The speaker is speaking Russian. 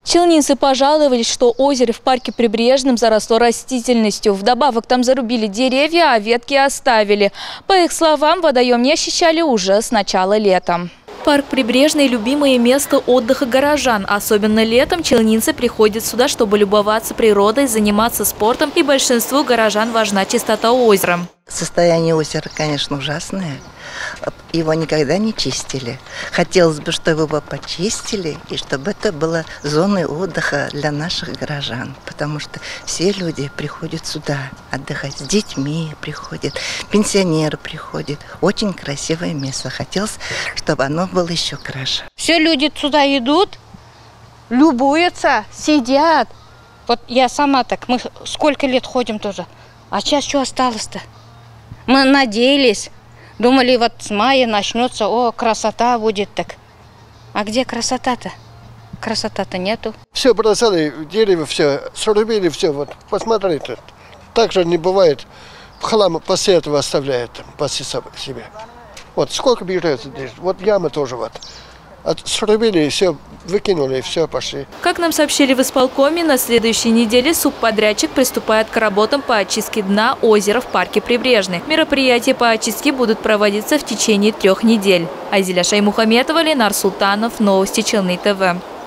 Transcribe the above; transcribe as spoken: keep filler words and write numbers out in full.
Челнинцы пожаловались, что озеро в парке Прибрежном заросло растительностью. Вдобавок там зарубили деревья, а ветки оставили. По их словам, водоем не очищали уже с начала лета. Парк Прибрежный – любимое место отдыха горожан. Особенно летом челнинцы приходят сюда, чтобы любоваться природой, заниматься спортом. И большинству горожан важна чистота озера. Состояние озера, конечно, ужасное. Его никогда не чистили. Хотелось бы, чтобы его почистили, и чтобы это была зоной отдыха для наших горожан. Потому что все люди приходят сюда отдыхать. С детьми приходят, пенсионеры приходят. Очень красивое место. Хотелось, чтобы оно было еще краше. Все люди сюда идут, любуются, сидят. Вот я сама так, мы сколько лет ходим тоже. А сейчас что осталось-то? Мы надеялись. Думали, вот с мая начнется, о, красота будет так. А где красота-то? Красота-то нету. Все бросали, деревья все, срубили все, вот, посмотрите. Так же не бывает, хлам после этого оставляет, после себя. Вот, сколько берется здесь, вот ямы тоже вот. Срубили и все, выкинули, и все, пошли. Как нам сообщили в исполкоме, на следующей неделе субподрядчик приступает к работам по очистке дна озера в парке Прибрежный. Мероприятия по очистке будут проводиться в течение трех недель. Азиля Шаймухаметова, Ленар Султанов, Новости Челны ТВ.